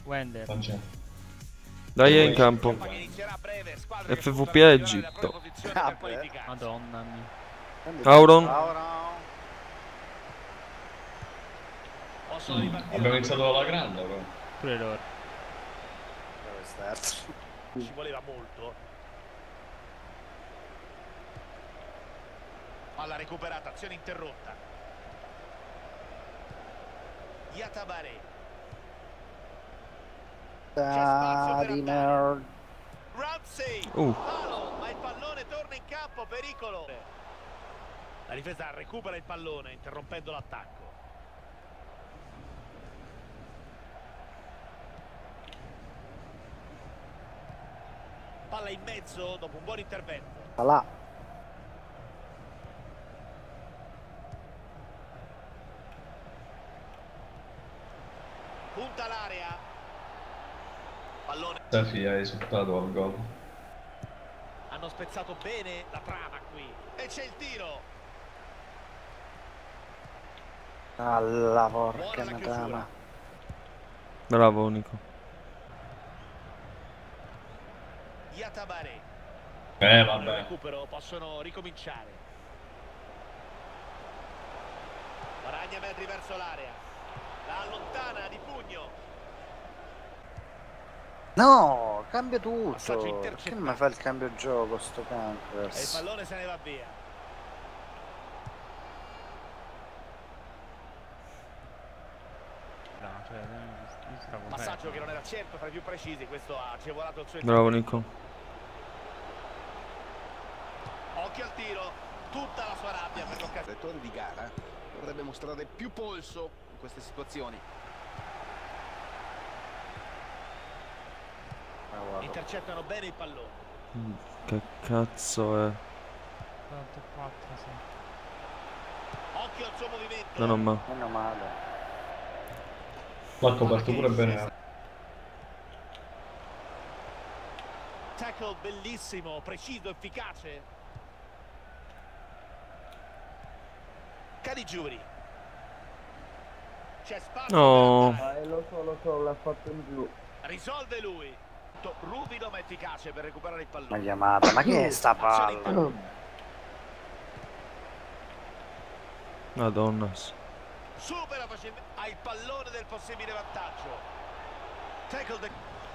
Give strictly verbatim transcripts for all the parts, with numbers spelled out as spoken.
Wender. Dai, è in campo. F V P Egitto. Madonna mia. Auron. Mm, abbiamo iniziato alla grande però. Pure loro. Ci voleva molto. Palla recuperata, azione interrotta. Yatabare. Ah, di nerd. Ramsey. Uh. Palo, ma il pallone torna in campo, pericolo. La difesa recupera il pallone interrompendo l'attacco. Palla in mezzo dopo un buon intervento. Là. Punta l'area. Pallone. Safi ha esultato al gol. Hanno spezzato bene la trama qui. E c'è il tiro. Alla porca Buona la madama. chiusura. Bravo Nico. Yatabare. Eh Il vabbè. recupero, possono ricominciare. Guadagna metri verso l'area. La allontana di pugno. No, cambia Passaggio tutto. intercettato. Perché non mi fa il cambio gioco sto E il campers? pallone se ne va via. No, cioè, io stavo Passaggio che non era certo tra i più precisi. Questo ha agevolato il suo Bravo intervento. Nico. Occhio al tiro. Tutta la sua rabbia per l'occasione. Il direttore di gara dovrebbe mostrare più polso in queste situazioni. Ah, guarda. Intercettano bene il pallone. Mm, Che cazzo è? quarantaquattro, sì. Occhio al suo movimento. No, no, ma. Meno male. L'ha coperto pure bene. Tackle bellissimo, preciso, efficace. Caligiuri. C'è spazio No. per andare. Eh, lo so, lo so, l'ha fatto in più. Risolve lui. Ruvido ma efficace per recuperare il Ma pallone. chiamata, ma che è sta Azione palla? interrotta. Madonna. Supera facilmente. Ha il pallone del possibile vantaggio. Tackle de...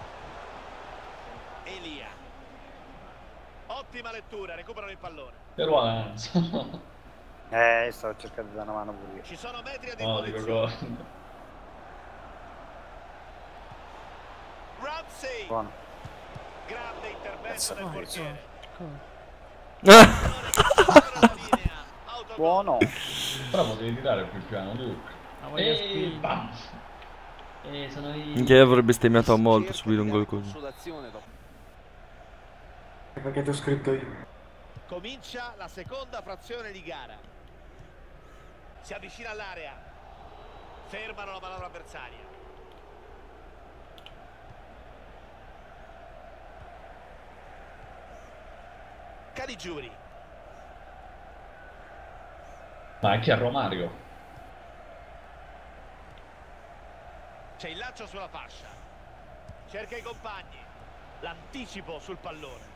Elia. Ottima lettura, recuperano il pallone. Però Eh, stavo cercando di dare una mano pure io. Ci sono metri a no, dico disposizione. gol. Ramsey. Buono. Grande intervento Cazzo, del no, portiere. Ah. Buono. Però potevi tirare più piano, Luke. Ma voglio E spingere. bam. E sono i... Minchia, avrebbe bestemmiato molto subire un gol così. Perché ti ho scritto io. Comincia la seconda frazione di gara. Si avvicina all'area. Fermano la manovra avversaria. Caligiuri. Ma anche a Romario. C'è il lancio sulla fascia. Cerca i compagni. L'anticipo sul pallone.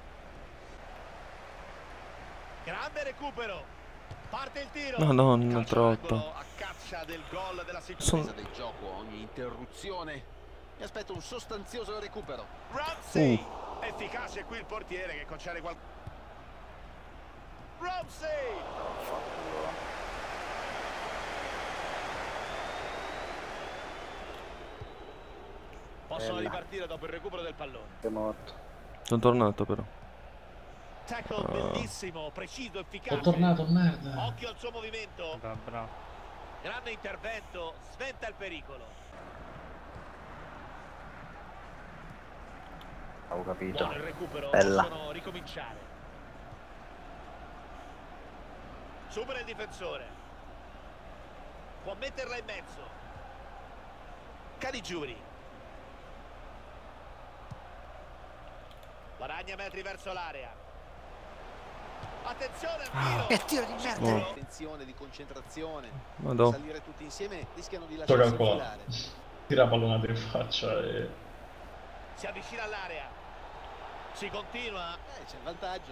Grande recupero. Parte il tiro. Madonna, Calcio troppo. d'angolo a caccia del gol della Son- sicurezza. Del gioco, ogni interruzione. Mi aspetto un sostanzioso recupero. Ramsey. Efficace qui il portiere che concede qualcosa. Ramsey. Possono Bella. ripartire dopo il recupero del pallone. È morto. Sono tornato però. Tackle bellissimo, preciso, efficace. È tornato, merda. Occhio al suo movimento. Bravo, bravo. Grande intervento, sventa il pericolo. Avevo capito. Buono il recupero, Bella. possono ricominciare. Supera il difensore. Può metterla in mezzo. Caligiuri. Guadagna metri verso l'area. Attenzione al tiro. Che tiro di merda. Attenzione, di concentrazione. Madò. Salire tutti insieme rischiano di Sto lasciarsi calcolando. infilare. Tira pallonate in faccia e... Si avvicina all'area. Si continua. Eh, c'è il vantaggio.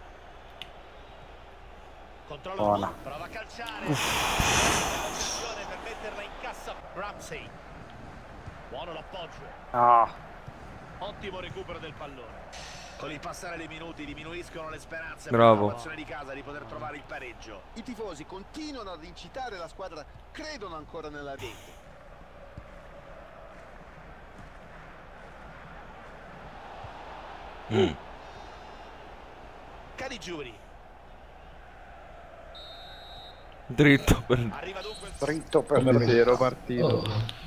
Controllo. Buona. Prova a calciare. Posizione per metterla in cassa. Ramsey. Buono l'appoggio. No. Ottimo recupero del pallone. Con il passare dei minuti diminuiscono le speranze Bravo. per la formazione di casa di poter trovare il pareggio. I tifosi continuano ad incitare la squadra, credono ancora nella rete. Mm. Caligiuri. Dritto per... Arriva dunque il Dritto per Come dritto. Zero partito. Oh.